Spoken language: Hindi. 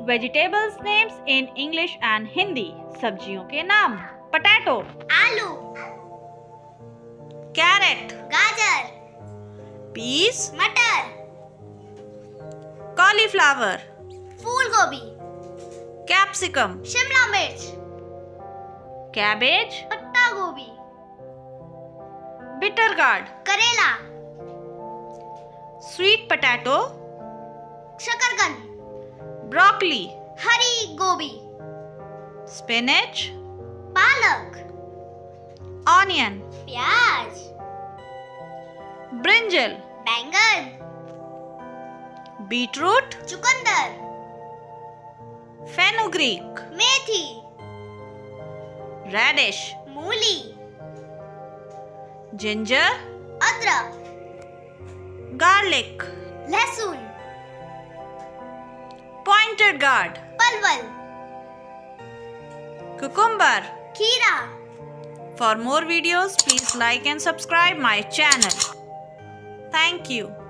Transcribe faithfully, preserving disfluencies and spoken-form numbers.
Vegetables names in English and Hindi. सब्जियों के नाम। पोटैटो, आलू, कैरेट, गाजर, पीस, मटर, कॉलीफ्लावर, फूल गोभी, कैप्सिकम, शिमला मिर्च, कैबेज, पत्ता गोभी, बिटर गार्ड, करेला, स्वीट पोटैटो, शकरकंद, ब्रोकली, हरी गोभी, स्पिनच, पालक, ऑनियन, प्याज, ब्रिंजल, बैंगन, बीटरूट, चुकंदर, फेनुग्रीक, मेथी, रेडिश, मूली, जिंजर, अदरक, गार्लिक, लहसुन, पॉइंटेड गार्ड, परवल, cucumber. खीरा। For more videos, please like and subscribe my channel. Thank you.